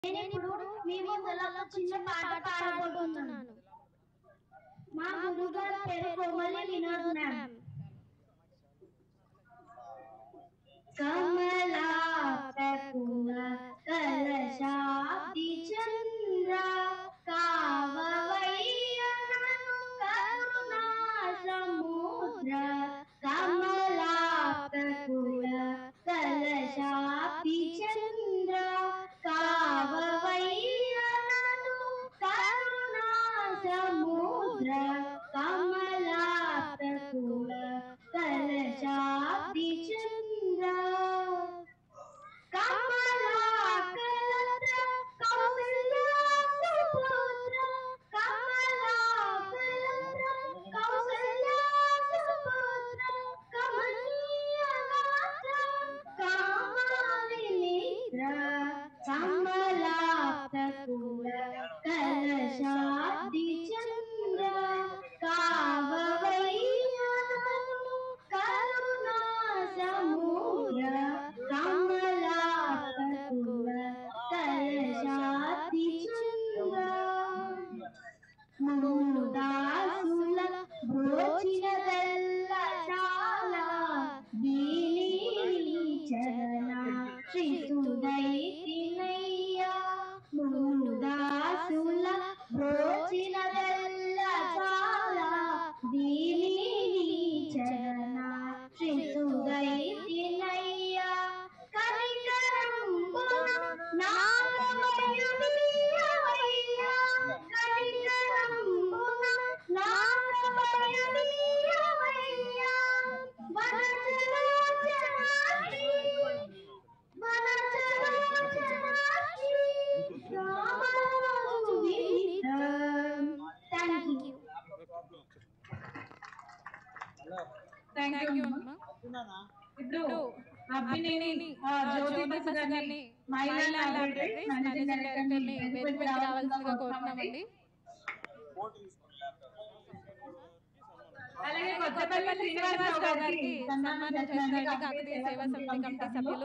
నేనిప్పుడు మీ ముందర ఒక చిన్న పాట పాడబోతున్నాను. మా గురుగారి పేరు కోమలి వినోద్ మ్యామ్. కమలాపకుల కలశాబ్ది చంద్ర కావవయ్యనను కరుణా సముద్ర. కమలాపకుల కలశాబ్ది చంద్ర కావవయ్యనను కరుణా సముద్ర. కమలాపకుల కలశాబ్ది చంద్ర కమలాకలత్ర కౌసల్యా సుపుత్ర. కమలాకలత్ర కౌసల్యా సుపుత్ర. కమనీయ గాత్ర కామాని మిత్ర. కమలాపకుల కలశాబ్ది చంద్ర కావవయ్యనను కరుణా సముద్ర. కమలాపకుల కలశాబ్ది చంద్ర మూడు దాసుల బ్రోచినదెల్ల చాలా దీని చరణ శ్రీసుదైతినయ్యా. మూడు దాసుల బ్రోచినదెల్ల చాలా దీని చరణ శ్రీసుదైతినయ్యా. కనికరంబున నాగమయునియవయ్యా. కనికరంబున నాగమయునియవయ్యా. వనచలోచనాక్షి వనచలోచనాక్షి రామరాజు వినితం. Thank you. థ్యాంక్ యూ అమ్మా. ఇప్పుడు అభినేని జ్యోతి బసు గారిని మహిళా లాబొరేటరీ మేనేజింగ్ డైరెక్టర్ని వేదికపైకి రావాల్సిందిగా కోరుతున్నామండి. అలాగే కొత్తపల్లి శ్రీనివాసరావు గారికి సన్మానం చేస్తున్నారు కాకతీయ సేవా సమితి కమిటీ సభ్యులు.